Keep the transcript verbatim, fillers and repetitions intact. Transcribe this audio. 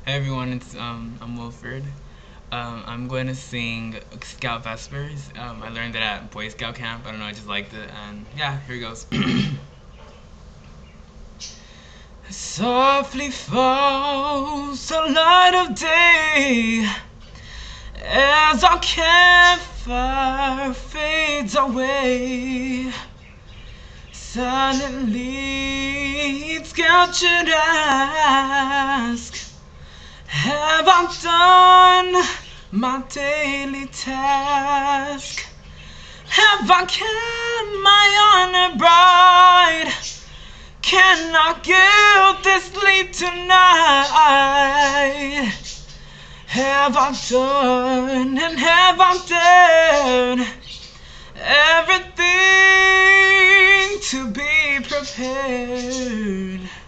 Hey everyone, it's um I'm Wilfred. Um, I'm going to sing Scout Vespers. Um, I learned it at Boy Scout camp. I don't know, I just liked it, and yeah, here it goes. Softly falls the light of day as our campfire fades away. Silently, Scout should ask, have I done my daily task? Have I kept my honor bright? Can I guilt this sleep tonight? Have I done and have I done everything to be prepared?